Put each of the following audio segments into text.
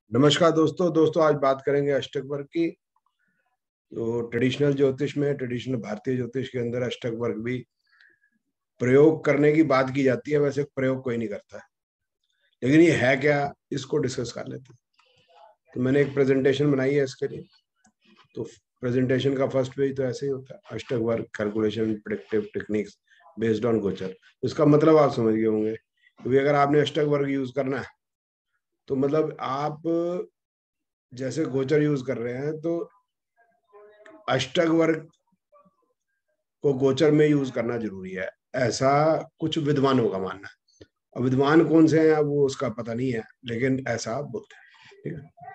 नमस्कार दोस्तों दोस्तों आज बात करेंगे अष्टक वर्ग की। तो ट्रेडिशनल ज्योतिष में ट्रेडिशनल भारतीय ज्योतिष के अंदर अष्टक वर्ग भी प्रयोग करने की बात की जाती है। वैसे प्रयोग कोई नहीं करता है, लेकिन ये है क्या, इसको डिस्कस कर लेते हैं। तो मैंने एक प्रेजेंटेशन बनाई है इसके लिए। तो प्रेजेंटेशन का फर्स्ट पेज तो ऐसे ही होता है, अष्टक वर्ग calculation predictive techniques based on गोचर। इसका मतलब आप समझ गए होंगे, क्योंकि अगर आपने अष्टक वर्ग यूज करना है तो मतलब आप जैसे गोचर यूज कर रहे हैं तो अष्टक वर्ग को गोचर में यूज करना जरूरी है, ऐसा कुछ विद्वानों का मानना है। अब विद्वान कौन से हैं वो उसका पता नहीं है, लेकिन ऐसा बोलते हैं। ठीक है,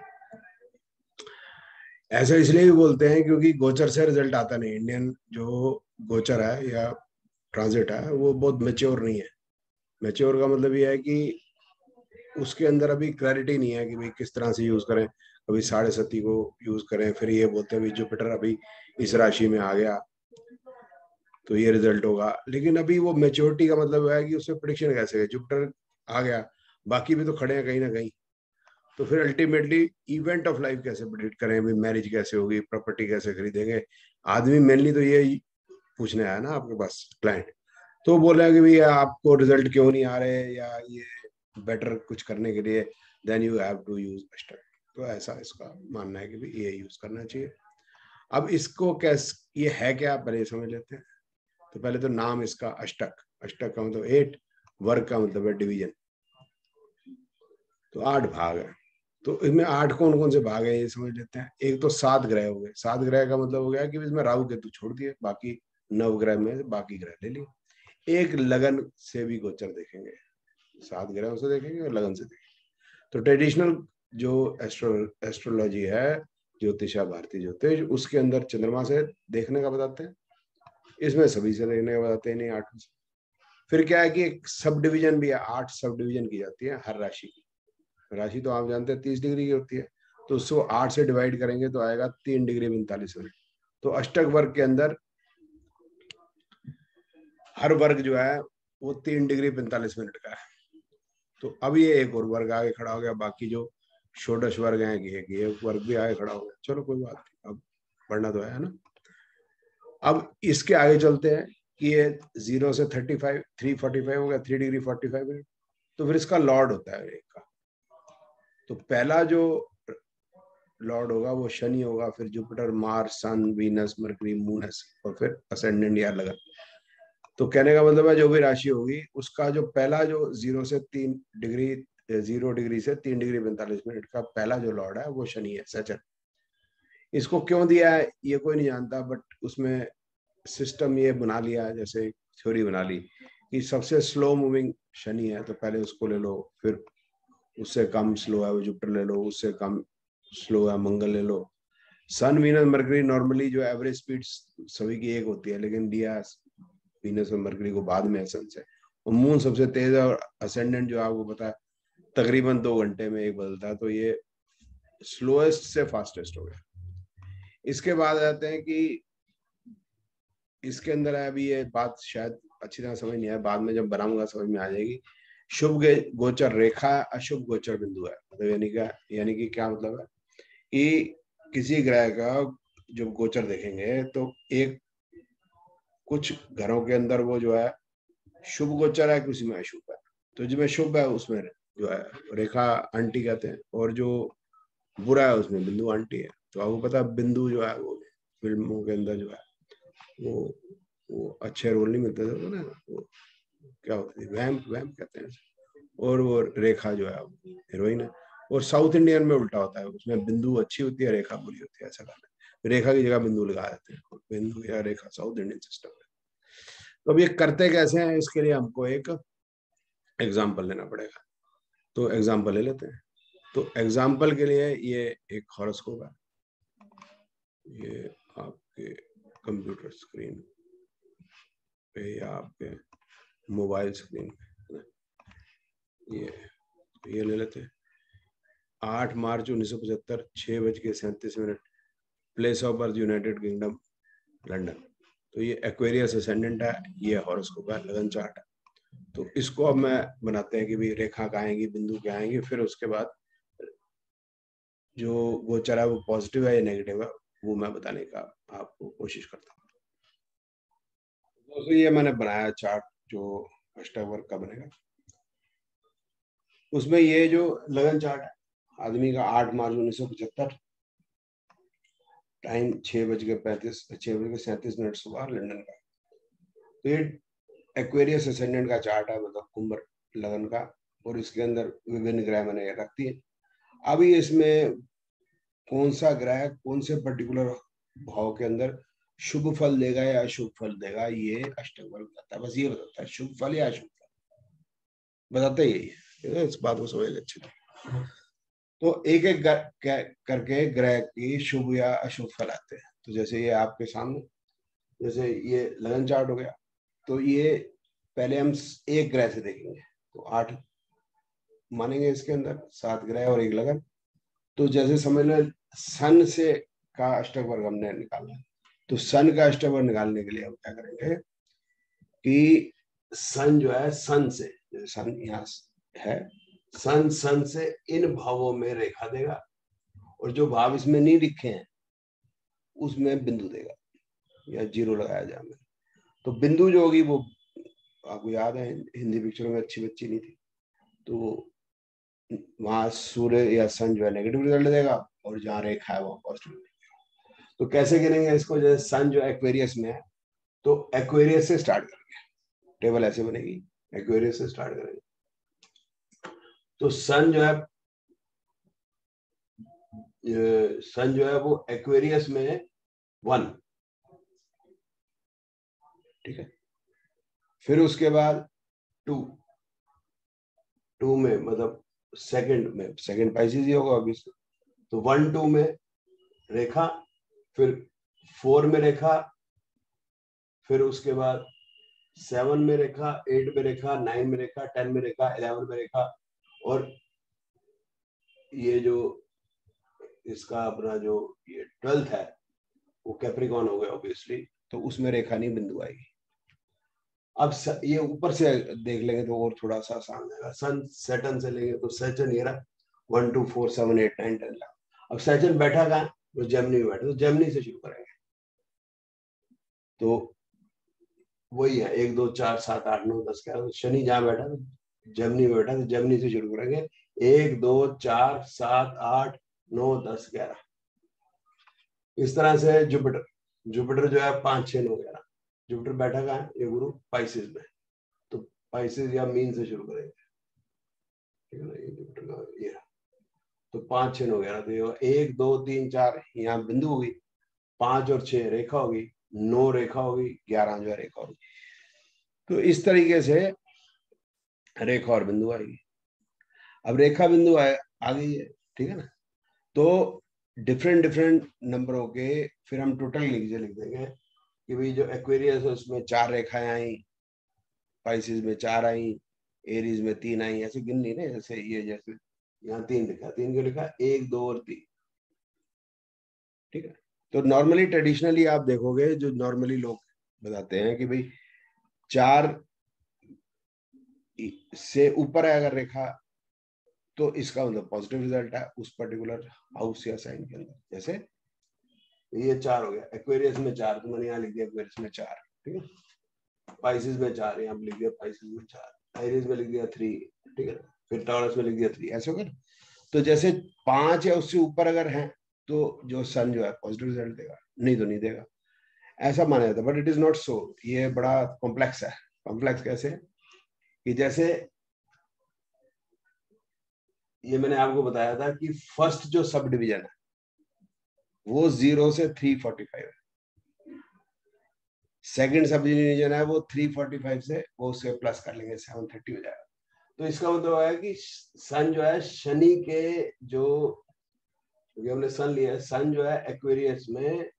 ऐसा इसलिए भी बोलते हैं क्योंकि गोचर से रिजल्ट आता नहीं। इंडियन जो गोचर है या ट्रांजिट है वो बहुत मेच्योर नहीं है। मेच्योर का मतलब ये है कि उसके अंदर अभी क्लैरिटी नहीं है कि भाई किस तरह से यूज करें। कभी 7.5 को यूज करें, फिर ये बोलते हैं भाई जुपिटर अभी इस राशि में आ गया तो ये रिजल्ट होगा। लेकिन अभी वो मेच्योरिटी का मतलब है कि उसमें प्रिडिक्शन कैसे है, जुपिटर आ गया, बाकी भी तो खड़े हैं कहीं ना कहीं। तो फिर अल्टीमेटली इवेंट ऑफ लाइफ कैसे प्रिडिक्ट करें, भाई मैरिज कैसे होगी, प्रॉपर्टी कैसे खरीदेंगे। आदमी मेनली तो ये पूछने आया ना आपके पास क्लाइंट। तो बोल रहे हैं कि भैया आपको रिजल्ट क्यों नहीं आ रहे, या ये बेटर कुछ करने के लिए then you have to use अष्टक। तो ऐसा इसका मानना है कि भाई ये यूज करना चाहिए। अब इसको कैसे, ये है क्या, पहले समझ लेते हैं। तो पहले तो नाम इसका अष्टक, अष्टक का मतलब 8, वर्ग का मतलब है डिवीजन। तो 8 भाग है। तो इसमें 8 कौन कौन से भाग है ये समझ लेते हैं। एक तो 7 ग्रह हो गए। 7 ग्रह का मतलब हो गया कि इसमें राहु केतु छोड़ दिए, बाकी 9 ग्रह में बाकी ग्रह ले लिए। एक लगन से भी गोचर देखेंगे, 7 ग्रहों से देखेंगे और लगन से देखेंगे। तो ट्रेडिशनल जो एस्ट्रोलॉजी है, ज्योतिष है भारतीय ज्योतिष, उसके अंदर चंद्रमा से देखने का बताते हैं, इसमें सभी से देखने का बताते हैं, नहीं 8 से। फिर क्या है कि एक सब डिवीजन भी है, 8 सब डिवीजन की जाती है हर राशि की। राशि तो आप जानते हैं 30 डिग्री की होती है, तो उसको 8 से डिवाइड करेंगे तो आएगा 3 डिग्री 45 मिनट। तो अष्टक वर्ग के अंदर हर वर्ग जो है वो 3 डिग्री 45 मिनट का है। तो अब ये एक और वर्ग आगे खड़ा हो गया, बाकी जो षोडश वर्ग है कि एक वर्ग भी आगे खड़ा हो गया। चलो कोई बात नहीं, अब पढ़ना तो है ना। अब इसके आगे चलते हैं कि ये 0 से 35 345 हो गया, 3 डिग्री 45 मिनट। तो फिर इसका लॉर्ड होता है एक का। तो पहला जो लॉर्ड होगा वो शनि होगा, फिर Jupiter Mars Sun Venus Mercury Moon, और फिर असेंडेंट या लगन। तो कहने का मतलब है जो भी राशि होगी उसका जो पहला जो 0 डिग्री से 3 डिग्री 45 मिनट का पहला जो लॉर्ड है वो शनि है, सचन। इसको क्यों दिया है ये कोई नहीं जानता, बट उसमें सिस्टम ये बना लिया, जैसे थ्योरी बना ली कि सबसे स्लो मूविंग शनि है तो पहले उसको ले लो, फिर उससे कम स्लो है वो जुपिटर ले लो, उससे कम स्लो है मंगल ले लो। सन वीनस मरकरी नॉर्मली जो एवरेज स्पीड सभी की एक होती है, लेकिन दिया वीनस और मरकरी को बाद में सन से। और मून सबसे तेज है, और असेंडेंट जो आपको पता है तकरीबन 2 घंटे में एक बदलता है। तो ये स्लोएस्ट से फास्टेस्ट हो गया। इसके बाद आते हैं कि इसके अंदर है, अभी ये बात शायद अच्छी तरह समझ नहीं आया, बाद में जब बनाऊंगा समझ में आ जाएगी। शुभ गोचर रेखा, अशुभ गोचर बिंदु है। मतलब यानी कि क्या मतलब है कि किसी ग्रह का जब गोचर देखेंगे तो एक कुछ घरों के अंदर वो जो है शुभ गोचर है, किसी में अशुभ है। तो जिसमें शुभ है उसमें जो है रेखा आंटी कहते हैं, और जो बुरा है उसमें बिंदु आंटी है। तो आपको पता है बिंदु जो है वो फिल्मों के अंदर जो है वो वो अच्छे रोल नहीं मिलते थे ना, वो क्या होती थी, वैम्प वैम्प कहते हैं। और वो रेखा जो है हीरोइन है। और साउथ इंडियन में उल्टा होता है, उसमें बिंदु अच्छी होती है रेखा बुरी होती है, ऐसा गाना है। रेखा की जगह बिंदु लगा देते हैं, बिंदु या रेखा साउथ इंडियन सिस्टम है। तो अब ये करते कैसे हैं, इसके लिए हमको एक एग्जाम्पल लेना पड़ेगा। तो एग्जाम्पल ले लेते हैं। तो एग्जाम्पल के लिए ये एक हॉरोस्कोप है, ये आपके कंप्यूटर स्क्रीन पे या आपके मोबाइल स्क्रीन पे ये ले लेते हैं। 8 March 1975 6:37 place of birth United Kingdom London. तो ये एक्वेरियस असेंडेंट है, ये हॉरोस्कोप है, लगन चार्ट है। तो इसको अब मैं बनाते हैं कि भी रेखा क्या आएंगी, बिंदु क्या आएंगे, फिर उसके बाद जो गोचर है वो पॉजिटिव है या नेगेटिव है, वो मैं बताने का आपको कोशिश करता हूँ। दोस्तों ये मैंने बनाया चार्ट जो अष्टक वर्ग का बनेगा। उसमें ये जो लगन चार्ट है आदमी का 8 मार्च 1975, टाइम 6:37 सुबह लंदन का। तो ये एक्वेरियस असेंडेंट का चार्ट है, मतलब कुंभ लगन का, और इसके अंदर विभिन्न ग्रह मैंने रखती है। अभी इसमें कौन सा ग्रह कौन से पर्टिकुलर भाव के अंदर शुभ फल देगा या अशुभ फल देगा, ये अष्टक वर्ग बताता है। बस ये बताता है शुभ फल या अशुभ फल, बताते यही है। इस बात को समझ अच्छे से। तो एक एक करके ग्रह की शुभ या अशुभ फल आते हैं। तो जैसे ये आपके सामने, जैसे ये लगन चार्ट हो गया, तो ये पहले हम एक ग्रह से देखेंगे, तो 8 मानेंगे इसके अंदर, 7 ग्रह और 1 लगन। तो जैसे समझ लो सन से का अष्टक वर्ग हमने निकालना है, तो सन का अष्टक वर्ग निकालने के लिए हम क्या करेंगे कि सन जो है, सन से, सन यहाँ है, सन से इन भावों में रेखा देगा, और जो भाव इसमें नहीं लिखे हैं उसमें बिंदु देगा या 0 लगाया जाए हमें। तो बिंदु जो होगी वो आपको याद है हिंदी पिक्चरों में अच्छी बच्ची नहीं थी, तो वहां सूर्य या सन जो है नेगेटिव रिजल्ट देगा, और जहाँ रेखा है वो पॉजिटिव। तो कैसे गिनेंगे इसको, जैसे सन जो एक्वेरियस में है तो एक्वेरियस से स्टार्ट करेंगे, टेबल ऐसे बनेगी, एक्वेरियस से स्टार्ट करेंगे। तो सन जो है वो एक्वेरियस में 1, ठीक है। फिर उसके बाद 2 में मतलब सेकंड पाइसिस ही होगा अभी, तो 1 2 में रेखा, फिर 4 में रेखा, फिर उसके बाद 7 में रेखा, 8 में रेखा, 9 में रेखा, 10 में रेखा, 11 में रेखा, और ये जो इसका अपना जो ये 12th है वो कैप्रिकॉन हो गया ऑब्वियसली, तो उसमें रेखा नहीं, बिंदु आएगी। अब ये ऊपर से देख लेंगे तो और थोड़ा सा आसान रहेगा। सन सैटर्न से लेंगे तो सैटर्न ये रहा 1 2 4 7 8 9 10 लाख। अब सैटर्न बैठा कहाँ, तो जेमिनी में बैठा, तो जेमिनी से शुरू करेंगे। तो वही है 1 2 4 7 8 9 10 11। शनि जहाँ बैठा तो जेमिनी में बैठा, तो जेमिनी से शुरू करेंगे 1 2 4 7 8 9 10 11। इस तरह से जुपिटर जो है 5 6 9 11। जुपिटर बैठा कहाँ है, ये गुरु पाइसिस में, तो पाइसिस या मीन से शुरू करेंगे, ठीक है ना। ये जुपिटर का ये, तो 5 6 9 11। तो ये 1 2 3 4 यहाँ बिंदु होगी, 5 और 6 रेखा होगी, 9 रेखा होगी, 11 जो है रेखा होगी। तो इस तरीके से रेखा और बिंदु आएगी। अब रेखा बिंदु आ गई है, ठीक है ना। तो डिफरेंट नंबरों के फिर हम टोटल लिख देंगे कि भाई जो एक्वेरियस है उसमें 4 रेखाएं आई, पाइसिस में 4 आई, एरीज में 3 आई, ऐसे गिन ली ना। जैसे ये, जैसे यहाँ 3 लिखा, 3 क्यों लिखा, 1 2 और 3, ठीक है। तो नॉर्मली ट्रेडिशनली आप देखोगे जो नॉर्मली लोग बताते हैं कि भाई 4 से ऊपर है अगर रेखा तो इसका मतलब पॉजिटिव रिजल्ट है उस पर्टिकुलर हाउस या साइन के अंदर। जैसे ये 4 हो गया, एक्वेरियस में 4, तो मैंने यहाँ लिख दिया एक्वेरियस में 4, ठीक है। पाइसिस में 4, यहाँ लिख दिया पाइसिस में 4, एरीज में लिख दिया 3, ठीक है। फिर टॉरस में लिख दिया 3, ऐसे होगा। तो जैसे 5 या उससे ऊपर अगर है तो जो सन जो है पॉजिटिव रिजल्ट देगा, नहीं तो नहीं देगा, ऐसा माना जाता है। But it is not so, ये बड़ा कॉम्प्लेक्स है। कॉम्प्लेक्स कैसे, कि जैसे ये मैंने आपको बताया था कि फर्स्ट जो सब डिवीजन है वो 0 से 345 है, सेकंड सब डिवीजन है वो 345 से वो उससे प्लस कर लेंगे 730 हो जाएगा। तो इसका मतलब है कि सन जो है शनि के जो, हमने सन लिया है, सन जो है एक्वेरियस में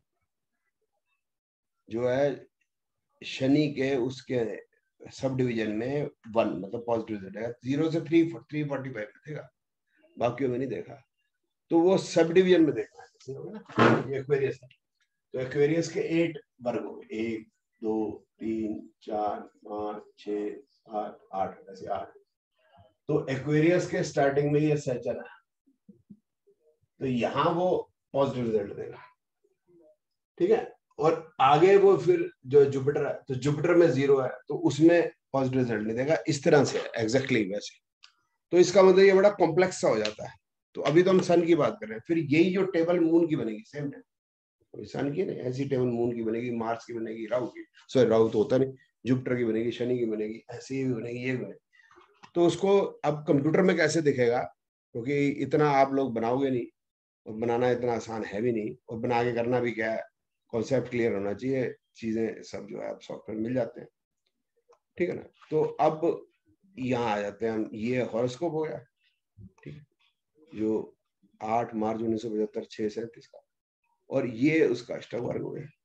जो है शनि के उसके सब डिवीजन में 1 मतलब पॉजिटिव देगा, 0 से 345 में देगा, बाकी में नहीं देखा। तो वो सब डिवीजन में देखना है ना, ये एक्वेरियस है। तो एक्वेरियस के 8 वर्ग हो गए, 1 2 3 4 5 6 7 8, ऐसे 8। तो एक्वेरियस के स्टार्टिंग में ये सैचर है, तो यहाँ वो पॉजिटिव रिजल्ट देगा, ठीक है। और आगे वो फिर जो जुपिटर है, तो जुपिटर में 0 है तो उसमें पॉजिटिव रिजल्ट नहीं देगा। इस तरह से एग्जैक्टली वैसे। तो इसका मतलब ये बड़ा कॉम्प्लेक्स सा हो जाता है। तो अभी तो हम सन की बात कर रहे हैं, फिर यही जो टेबल मून की बनेगी सेम है, सन की नहीं, ऐसी टेबल मून की बनेगी, मार्स की बनेगी, राहु की, सॉरी राहु तो होता नहीं, जुपिटर की बनेगी, शनि की बनेगी, ऐसी भी बनेगी, ये भी बनेगी। तो उसको अब कंप्यूटर में कैसे दिखेगा, क्योंकि इतना आप लोग बनाओगे नहीं, और बनाना इतना आसान है भी नहीं, और बना के करना भी क्या है, कॉन्सेप्ट क्लियर होना चाहिए, चीजें सब जो है आप सॉफ्टवेयर मिल जाते हैं, ठीक है ना। तो अब यहाँ आ जाते हैं हम, ये हॉरोस्कोप हो गया, ठीक है, जो 8 मार्च 1975 6:37 का, और ये उसका अष्टक वर्ग हो गया।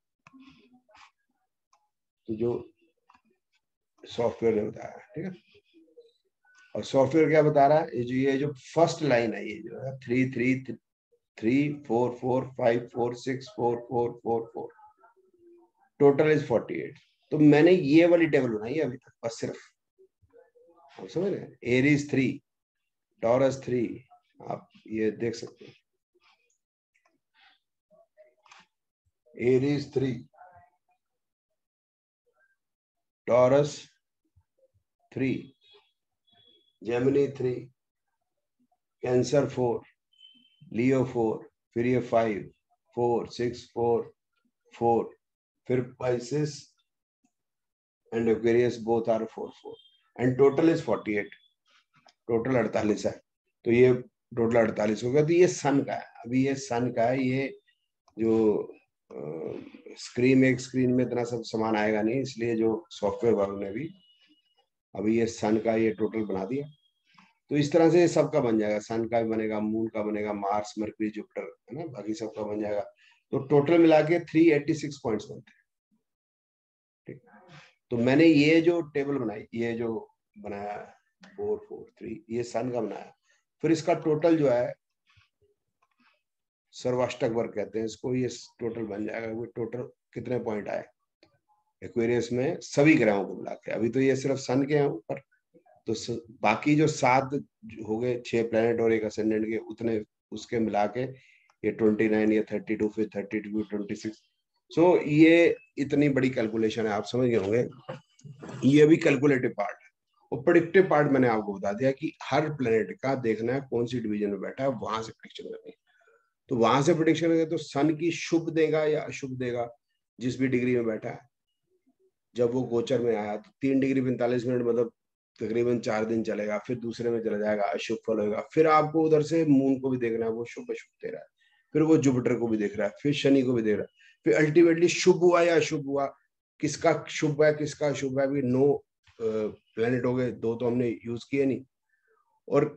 तो जो सॉफ्टवेयर ने बताया, ठीक है, और सॉफ्टवेयर क्या बता रहा है, ये जो फर्स्ट लाइन है, ये जो है 3 3 3 4 4 5 4 6 4 4 4 4 टोटल इज 48। तो मैंने ये वाली टेबल बनाई है अभी तक, बस सिर्फ, आप समझ रहे हैं, एरीज 3, टॉरस 3, आप ये देख सकते हैं, Aries 3, Taurus 3, Gemini 3, Cancer 4, Leo 4, फिर ये 5 4 6 4 4, फिर Pisces and Aquarius both are 4 4, and total is 48, total 48 है। तो ये टोटल 48 हो गया। तो ये सन का है, अभी ये सन का है, ये जो स्क्रीन में इतना सब सामान आएगा नहीं, इसलिए जो सॉफ्टवेयर वालों ने भी अभी ये सन का ये टोटल बना दिया। तो इस तरह से सबका बन जाएगा, सन का भी बनेगा, मून का बनेगा, मार्स मरकरी जुपिटर है ना, बाकी सबका बन जाएगा। तो टोटल मिला के 386 पॉइंट्स बनते हैं, ठीक। तो मैंने ये जो टेबल बनाई, ये जो बनाया 443, ये सन का बनाया। फिर इसका टोटल जो है सर्वाष्टक वर्ग कहते हैं इसको, ये टोटल बन जाएगा। वो टोटल कितने पॉइंट आए एक्वेरियस में सभी ग्रहों को मिला के। अभी तो ये सिर्फ सन के हैं ऊपर, तो बाकी जो 7 हो गए, 6 प्लेनेट और एक असेंडेंट के, उतने उसके मिला के ये 29, ये 32, फिर 32 26। सो ये इतनी बड़ी कैलकुलेशन है, आप समझ गए होंगे। ये भी कैलकुलेटिव पार्ट है, और प्रेडिक्टिव पार्ट मैंने आपको बता दिया कि हर प्लेनेट का देखना है कौन सी डिवीजन में बैठा है, वहां से प्रेडिक्शन करनी है। तो वहां से प्रेडिक्शन करेंगे तो सन की शुभ देगा या अशुभ देगा, जिस भी डिग्री में बैठा है। जब वो गोचर में आया तो 3 डिग्री 45 मिनट, मतलब तकरीबन 4 दिन चलेगा, फिर दूसरे में चला जाएगा, अशुभ फल होगा। फिर आपको उधर से मून को भी देखना है, वो शुभ अशुभ दे रहा है, फिर वो जुपिटर को भी देख रहा है, फिर शनि को भी देख रहा है, फिर अल्टीमेटली शुभ हुआ या अशुभ हुआ, किसका शुभ है किसका अशुभ है। अभी 9 प्लेनेट हो गए, 2 तो हमने यूज किए नहीं। और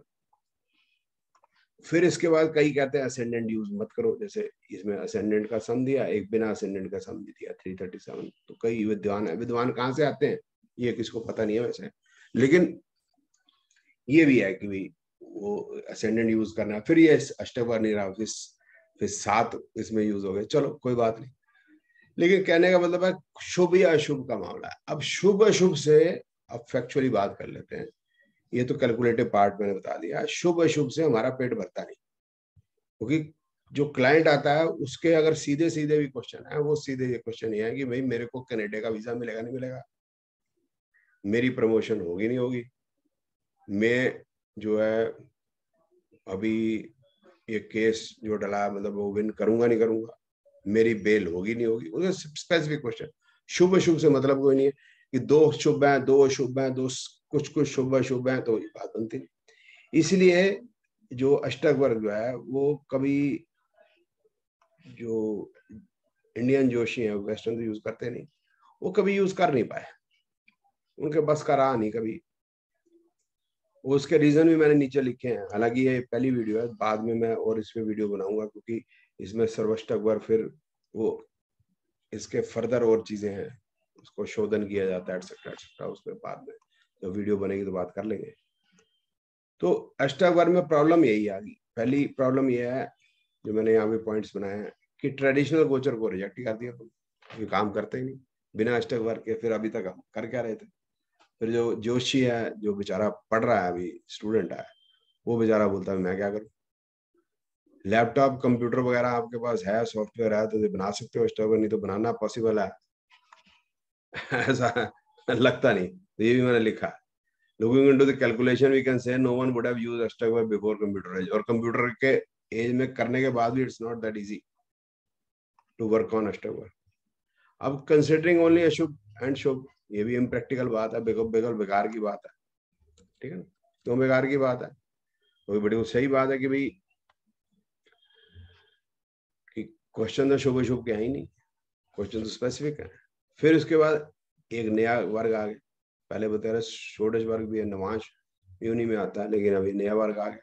फिर इसके बाद कई कहते हैं असेंडेंट यूज मत करो, जैसे इसमें असेंडेंट का सम दिया, एक बिना असेंडेंट का सम भी दिया 337। तो कई विद्वान है, विद्वान कहाँ से आते हैं ये किसको पता नहीं है वैसे, लेकिन ये भी है कि भाई वो असेंडेंट यूज करना है। फिर ये अष्टक वर्ग नहीं रहा, फिर 7 इसमें यूज हो गए, चलो कोई बात नहीं। लेकिन कहने का मतलब है शुभ या अशुभ का मामला है। अब शुभ अशुभ से अब फैक्चुअली बात कर लेते हैं। ये तो कैलकुलेटिव पार्ट मैंने बता दिया, शुभ अशुभ से हमारा पेट भरता नहीं, क्योंकि जो क्लाइंट आता है उसके अगर सीधे सीधे भी क्वेश्चन है, वो सीधे ये क्वेश्चन ये है कि भाई मेरे को कनाडा का वीजा मिलेगा नहीं मिलेगा, मेरी प्रमोशन होगी नहीं होगी, मैं जो है अभी ये केस जो डला मतलब वो विन करूंगा नहीं करूंगा, मेरी बेल होगी नहीं होगी, उसे स्पेसिफिक क्वेश्चन। शुभ अशुभ से मतलब कोई नहीं है कि 2 शुभ हैं 2 अशुभ हैं, 2 कुछ कुछ शुभ अशुभ हैं, तो ये बात बनती नहीं। इसलिए जो अष्टक वर्ग जो है वो कभी, जो इंडियन जोशी है वेस्टर्न तो यूज करते नहीं, वो कभी यूज कर नहीं पाए, उनके बस का रहा नहीं कभी। उसके रीजन भी मैंने नीचे लिखे हैं, हालांकि ये पहली वीडियो है, बाद में मैं और इस पे वीडियो बनाऊंगा, क्योंकि इसमें सर्वाष्टक वर्ग फिर वो इसके फर्दर और चीजें हैं, उसको शोधन किया जाता है एटसेट्रा, उसके बाद में तो वीडियो बनेगी तो बात कर लेंगे। तो अष्टक वर्ग में प्रॉब्लम यही आ गई। पहली प्रॉब्लम ये है जो मैंने यहाँ पे पॉइंट्स बनाए हैं कि ट्रेडिशनल गोचर को रिजेक्ट ही कर दिया तुम, ये काम करते ही नहीं बिना अष्टक वर्ग के। फिर अभी तक हम कर क्या रहे थे। फिर जो जोशी है, जो बेचारा पढ़ रहा है अभी, स्टूडेंट है, वो बेचारा बोलता है मैं क्या करूं। लैपटॉप कंप्यूटर वगैरह आपके पास है, सॉफ्टवेयर है, तो बना सकते हो अष्टक वर्ग, नहीं तो बनाना पॉसिबल है ऐसा लगता नहीं, तो ये भी मैंने लिखा है। Looking into the calculation, we can say no one would have used Ashtakvar before computer age. और कंप्यूटर के एज में करने के बाद भी it's not that easy to work on Ashtakvar. अब कंसिडरिंग ओनली अशुभ एंड शुभ, ये भी इम्प्रैक्टिकल बात है, बिल्कुल बेकार की बात है, ठीक है ना? क्यों बेकार की बात है? तो बड़ी सही बात है कि भाई कि क्वेश्चन तो शुभ अशुभ के है ही नहीं, क्वेश्चन तो स्पेसिफिक है। फिर उसके बाद एक नया वर्ग आ गया, पहले बता रहे षोडश वर्ग भी है, नवांश योनि में आता है, लेकिन अभी नया वर्ग आ गया।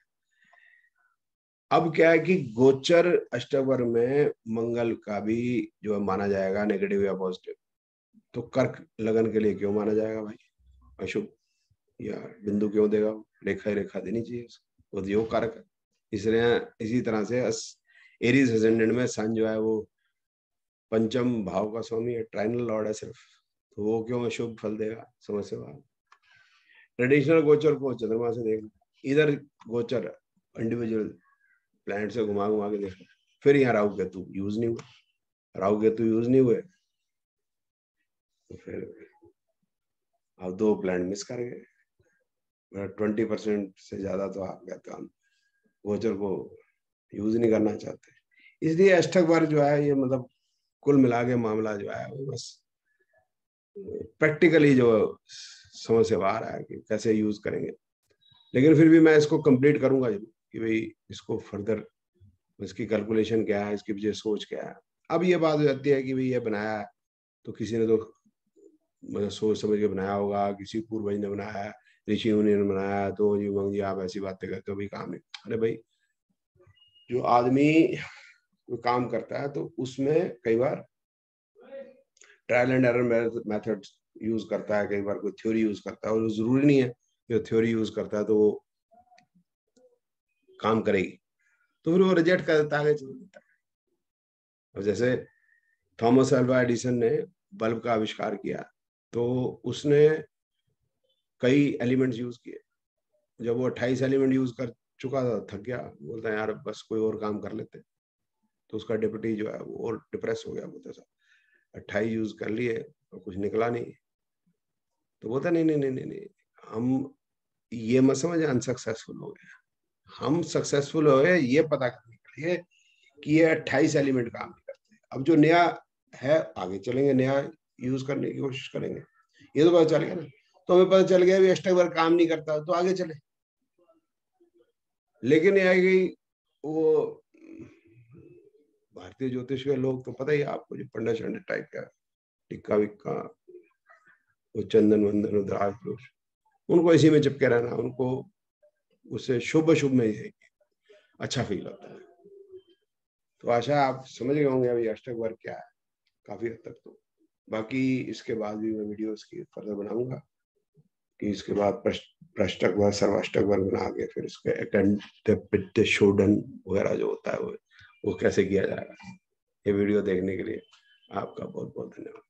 अब क्या है कि गोचर अष्टक वर्ग में मंगल का भी जो है माना जाएगा नेगेटिव या पॉजिटिव, तो कर्क लगन के लिए क्यों माना जाएगा भाई अशुभ? या बिंदु क्यों देगा? रेखा रेखा देनी चाहिए, वो योग कारक है। इसलिए इसी तरह से एरीज एसेंडेंट में सन जो है वो पंचम भाव का स्वामी है, ट्राइनल लॉर्ड है सिर्फ, तो वो क्यों अशुभ फल देगा? समझ से बाहर। ट्रेडिशनल गोचर को चंद्रमा से देखना, इधर गोचर इंडिविजुअल प्लैनेट से घुमा घुमा के देखना। फिर यहाँ राहु केतु यूज नहीं हुए, राहु केतु यूज नहीं हुए, तो फिर आप 2 प्लैनेट मिस कर गए। 20% से ज्यादा तो आप कहते हो गोचर को यूज नहीं करना चाहते। इसलिए अष्टक वर्ग जो है ये मतलब कुल मिला के मामला जो है वो बस प्रैक्टिकली जो समझ से बाहर है कि कैसे यूज करेंगे। लेकिन फिर भी मैं इसको कंप्लीट करूंगा कि भाई इसको फर्दर इसकी कैलकुलेशन क्या है, इसकी पीछे सोच क्या है। अब ये बात हो जाती है कि भाई ये बनाया है तो किसी ने तो मतलब सोच समझ के बनाया होगा, किसी पूर्वज ने बनाया है, ऋषि मुनि ने बनाया, तो जी मंग जी आप ऐसी बातें करते हो, भाई काम नहीं। अरे भाई जो आदमी कोई काम करता है तो उसमें कई बार trial and error method use करता है, कई बार कोई थ्योरी यूज करता है, और जरूरी नहीं है कि थ्योरी यूज करता है तो वो काम करेगी, तो फिर वो रिजेक्ट कर देता है, आगे चल देता है। और जैसे थॉमस अल्वा एडिसन ने बल्ब का आविष्कार किया तो उसने कई एलिमेंट्स यूज किए, जब वो 28 एलिमेंट यूज कर चुका था थक गया, बोलता है यार बस कोई और काम कर लेते, तो उसका डिप्टी जो है वो और डिप्रेस हो गया, बोलता था 28 यूज कर लिए और कुछ निकला नहीं, तो बोलता नहीं नहीं नहीं नहीं नहीं, हम ये मत समझ अनसक्सेसफुल हो गए, हम सक्सेसफुल हो गए ये पता करने के लिए कि ये 28 एलिमेंट काम नहीं करते, अब जो नया है आगे चलेंगे, नया यूज करने की कोशिश करेंगे, ये तो पता चल गया ना। तो हमें पता चल गया भी अष्टक वर्ग काम नहीं करता तो आगे चले। लेकिन ये है कि वो भारतीय ज्योतिष के लोग तो पता ही है आपको, जो पंडा शंडा टाइप का टिक्का विक्का, वो चंदन वंदन रुद्राक्ष दोष, उनको इसी में चिपके रहना, उनको उससे शुभ शुभ में ही अच्छा फील होता है। तो आशा आप समझ गए होंगे अभी अष्टक वर्ग क्या है काफी हद तक। तो बाकी इसके बाद भी मैं वीडियो इसकी फर्दर बनाऊंगा कि इसके बाद प्रष्टक वर्ग सर्वाष्टक वर्ग बना के फिर इसके अकंठ पित्त शोधन वगैरह जो होता है वो कैसे किया जाएगा। ये वीडियो देखने के लिए आपका बहुत बहुत धन्यवाद।